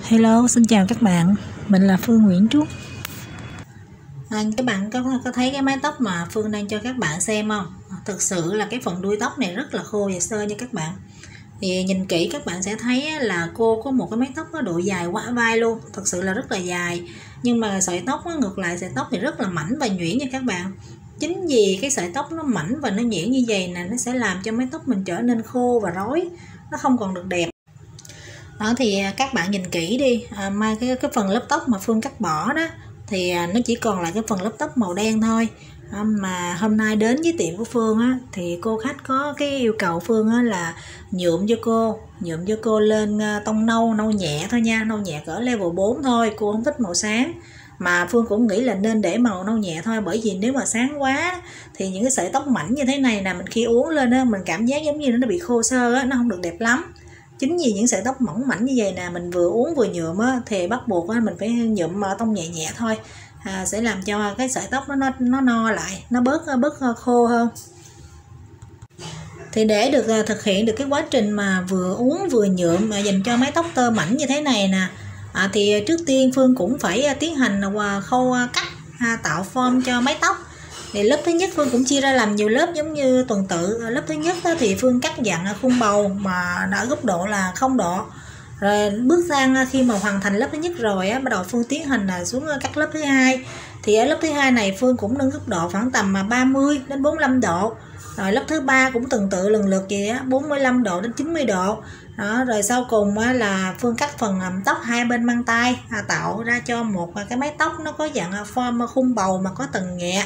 Hello, xin chào các bạn. Mình là Phương Nguyễn Trúc. Các bạn có thấy cái mái tóc mà Phương đang cho các bạn xem không? Thực sự là cái phần đuôi tóc này rất là khô và xơ nha các bạn. Thì nhìn kỹ các bạn sẽ thấy là cô có một cái mái tóc có độ dài quá vai luôn. Thực sự là rất là dài. Nhưng mà sợi tóc ngược lại sợi tóc thì rất là mảnh và nhuyễn nha các bạn. Chính vì cái sợi tóc nó mảnh và nó nhuyễn như vậy nè, nó sẽ làm cho mái tóc mình trở nên khô và rối. Nó không còn được đẹp. Đó thì các bạn nhìn kỹ đi, mai cái phần lớp tóc mà Phương cắt bỏ đó thì nó chỉ còn lại cái phần lớp tóc màu đen thôi. Mà hôm nay đến với tiệm của Phương á, thì cô khách có cái yêu cầu Phương á, là nhuộm cho cô lên tông nâu nhẹ thôi nha, nâu nhẹ cỡ level 4 thôi, cô không thích màu sáng. Mà Phương cũng nghĩ là nên để màu nâu nhẹ thôi, bởi vì nếu mà sáng quá thì những cái sợi tóc mảnh như thế này nè, mình khi uốn lên á, mình cảm giác giống như nó bị khô xơ á, nó không được đẹp lắm. Chính vì những sợi tóc mỏng mảnh như vậy nè, mình vừa uốn vừa nhuộm á, thì bắt buộc á, mình phải nhuộm tông nhẹ nhẹ thôi, sẽ làm cho cái sợi tóc nó no lại, nó bớt khô hơn. Thì để được thực hiện được cái quá trình mà vừa uốn vừa nhuộm dành cho mái tóc tơ mảnh như thế này nè, thì trước tiên Phương cũng phải tiến hành khâu cắt, tạo form cho mái tóc. Thì lớp thứ nhất Phương cũng chia ra làm nhiều lớp giống như tuần tự. Lớp thứ nhất thì Phương cắt dặn khung bầu mà đã góc độ là 0 độ. Rồi bước sang khi mà hoàn thành lớp thứ nhất rồi bắt đầu Phương tiến hành xuống cắt lớp thứ hai. Thì ở lớp thứ hai này Phương cũng nâng góc độ khoảng tầm 30 đến 45 độ. Rồi lớp thứ ba cũng tuần tự lần lượt vậy 45 độ đến 90 độ. Đó, rồi sau cùng là Phương cắt phần tóc hai bên mang tay, tạo ra cho một cái mái tóc nó có dạng form khung bầu mà có tầng nhẹ.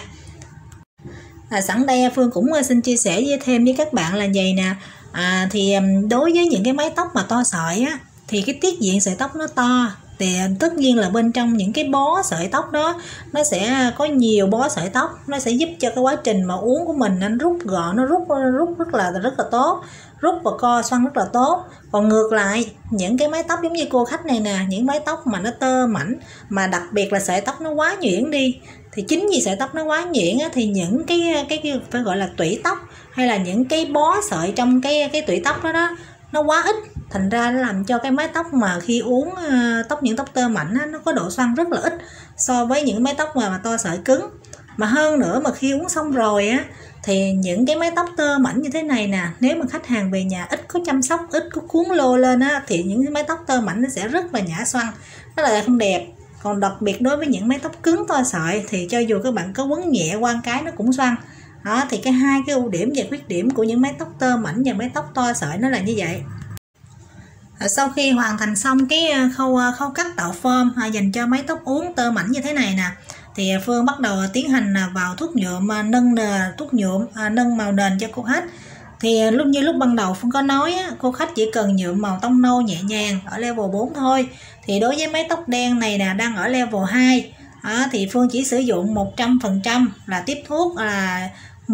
Sẵn đây Phương cũng xin chia sẻ thêm với các bạn là vậy nè. Thì đối với những cái mái tóc mà to sợi á, thì cái tiết diện sợi tóc nó to, thì tất nhiên là bên trong những cái bó sợi tóc đó nó sẽ có nhiều bó sợi tóc, nó sẽ giúp cho cái quá trình mà uốn của mình nó rút gọn, nó rút rất là tốt, rút và co xoăn rất là tốt. Còn ngược lại những cái mái tóc giống như cô khách này nè, những mái tóc mà nó tơ mảnh mà đặc biệt là sợi tóc nó quá nhuyễn đi, thì chính vì sợi tóc nó quá nhuyễn á, thì những cái phải gọi là tủy tóc hay là những cái bó sợi trong cái tủy tóc đó nó quá ít, thành ra nó làm cho cái mái tóc mà khi uốn những tóc tơ mảnh á, nó có độ xoăn rất là ít so với những mái tóc mà to sợi cứng. Mà hơn nữa mà khi uốn xong rồi á, thì những cái mái tóc tơ mảnh như thế này nè, nếu mà khách hàng về nhà ít có chăm sóc, ít có cuốn lô lên á, thì những cái mái tóc tơ mảnh nó sẽ rất là nhả xoăn, nó là không đẹp. Còn đặc biệt đối với những mái tóc cứng to sợi thì cho dù các bạn có quấn nhẹ quan cái nó cũng xoăn. Đó thì hai cái ưu điểm và khuyết điểm của những mái tóc tơ mảnh và mái tóc to sợi nó là như vậy. Sau khi hoàn thành xong cái khâu cắt tạo form dành cho mái tóc uốn tơ mảnh như thế này nè, thì Phương bắt đầu tiến hành vào thuốc nhuộm, nâng màu nền cho cô khách. Thì lúc ban đầu Phương có nói cô khách chỉ cần nhuộm màu tông nâu nhẹ nhàng ở level 4 thôi. Thì đối với mái tóc đen này nè, đang ở level 2, thì Phương chỉ sử dụng 100% là tiếp thuốc là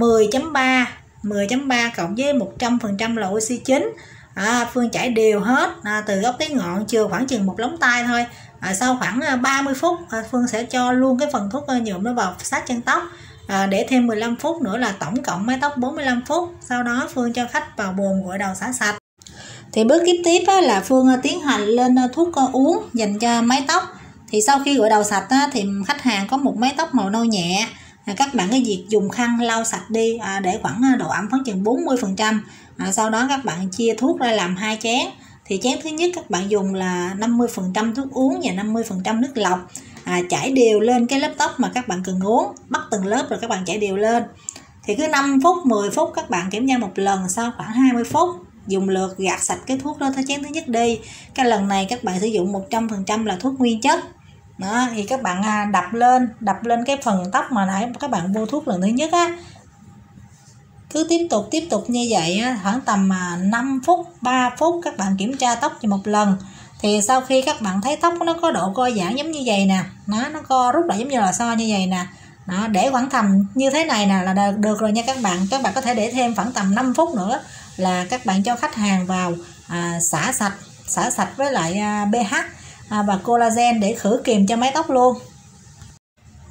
10.3 cộng với 100% là oxy chính. Phương chảy đều hết từ gốc tới ngọn, chừa khoảng chừng một lóng tay thôi. Sau khoảng 30 phút Phương sẽ cho luôn cái phần thuốc nhuộm nó vào sát chân tóc, để thêm 15 phút nữa là tổng cộng mái tóc 45 phút. Sau đó Phương cho khách vào bồn gội đầu xả sạch. Thì bước tiếp là Phương tiến hành lên thuốc uốn dành cho mái tóc. Thì sau khi gội đầu sạch thì khách hàng có một mái tóc màu nâu nhẹ, các bạn cái việc dùng khăn lau sạch đi, để khoảng độ ẩm khoảng chừng 40%. Sau đó các bạn chia thuốc ra làm 2 chén. Thì chén thứ nhất các bạn dùng là 50% thuốc uốn và 50% nước lọc, chảy đều lên cái lớp tóc mà các bạn cần uốn, bắt từng lớp rồi các bạn chảy đều lên. Thì cứ 5 phút 10 phút các bạn kiểm tra một lần, sau khoảng 20 phút dùng lượt gạt sạch cái thuốc đó tới chén thứ nhất đi. Cái lần này các bạn sử dụng 100% là thuốc nguyên chất. Đó thì các bạn đập lên cái phần tóc mà nãy các bạn vô thuốc lần thứ nhất cứ tiếp tục như vậy khoảng tầm 5 phút 3 phút các bạn kiểm tra tóc cho một lần. Thì sau khi các bạn thấy tóc nó có độ co giãn giống như vậy nè, nó co rút lại giống như là so như vậy nè, để khoảng tầm như thế này nè là được rồi nha các bạn. Các bạn có thể để thêm khoảng tầm 5 phút nữa là các bạn cho khách hàng vào xả sạch với lại pH và collagen để khử kiềm cho mái tóc luôn.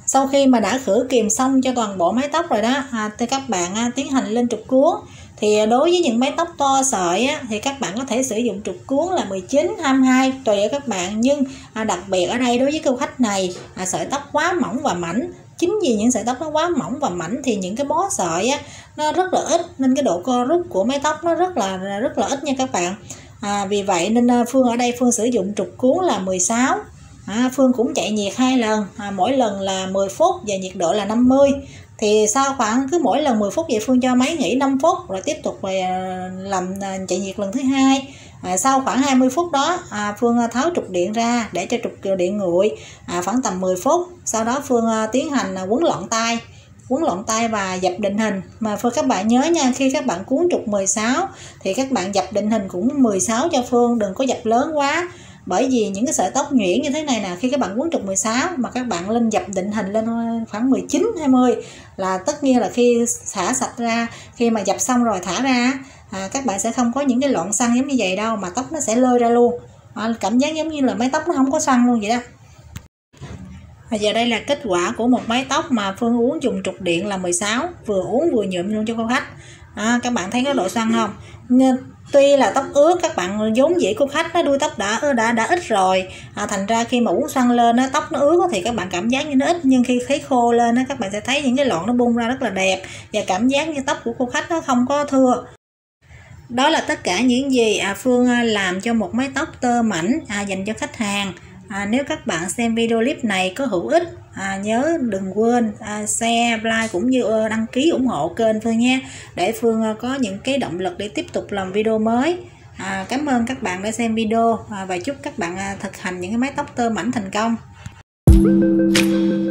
Sau khi mà đã khử kiềm xong cho toàn bộ mái tóc rồi đó, thì các bạn tiến hành lên trục cuốn. Thì đối với những mái tóc to sợi thì các bạn có thể sử dụng trục cuốn là 19, 22 tùy ở các bạn. Nhưng đặc biệt ở đây đối với cô khách này, sợi tóc quá mỏng và mảnh. Chính vì những sợi tóc nó quá mỏng và mảnh thì những cái bó sợi nó rất là ít, nên cái độ co rút của mái tóc nó rất là ít nha các bạn. Vì vậy nên Phương ở đây Phương sử dụng trục cuốn là 16. Phương cũng chạy nhiệt 2 lần, mỗi lần là 10 phút và nhiệt độ là 50. Thì sau khoảng cứ mỗi lần 10 phút vậy Phương cho máy nghỉ 5 phút rồi tiếp tục làm chạy nhiệt lần thứ hai. Sau khoảng 20 phút đó Phương tháo trục điện ra để cho trục điện nguội khoảng tầm 10 phút. Sau đó Phương tiến hành quấn lọn tay và dập định hình. Mà các bạn nhớ nha, khi các bạn cuốn trục 16 thì các bạn dập định hình cũng 16 cho Phương, đừng có dập lớn quá. Bởi vì những cái sợi tóc nhuyễn như thế này nè, khi các bạn quấn trục 16 mà các bạn lên dập định hình lên khoảng 19, 20 là tất nhiên là khi xả sạch ra, khi mà dập xong rồi thả ra các bạn sẽ không có những cái lọn xoăn giống như vậy đâu, mà tóc nó sẽ lơi ra luôn. Cảm giác giống như là mái tóc nó không có xoăn luôn vậy đó. Giờ đây là kết quả của một mái tóc mà Phương uống dùng trục điện là 16, vừa uống vừa nhuộm luôn cho cô khách. Các bạn thấy có độ xoăn không? Tuy là tóc ướt, các bạn vốn dĩ cô khách đuôi tóc đã ít rồi, thành ra khi mà uống xoăn lên tóc nó ướt thì các bạn cảm giác như nó ít, nhưng khi thấy khô lên các bạn sẽ thấy những cái lọn nó bung ra rất là đẹp và cảm giác như tóc của cô khách nó không có thưa. Đó là tất cả những gì Phương làm cho một mái tóc tơ mảnh dành cho khách hàng. Nếu các bạn xem video clip này có hữu ích, nhớ đừng quên share, like cũng như đăng ký ủng hộ kênh Phương nha, để Phương có những cái động lực để tiếp tục làm video mới. Cảm ơn các bạn đã xem video và chúc các bạn thực hành những cái mái tóc tơ mảnh thành công.